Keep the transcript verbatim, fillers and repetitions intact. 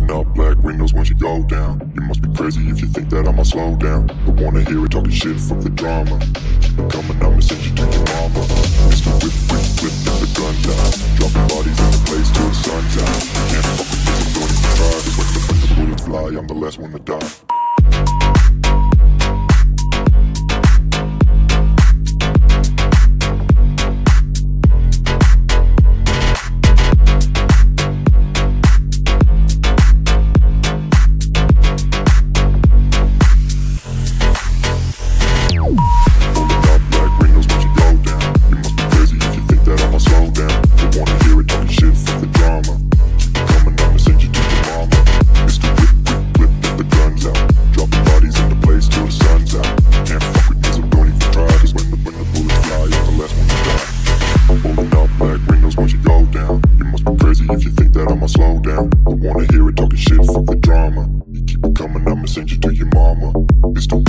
Rolling up black windows once you go down. You must be crazy if you think that I'ma slow down. I wanna hear it talking shit, fuck the drama. Keep it coming, I'ma send you to your mama. Mister Whip, whip, whip, get the guns out. Dropping bodies in the place till the sun's out. Can't fuck with this, I'm going to try. Cause when the, when the bullets fly, I'm the last one to die. If you think that I'ma slow down, I wanna hear it talking shit, fuck the drama. You keep it coming, I'ma send you to your mama. It's too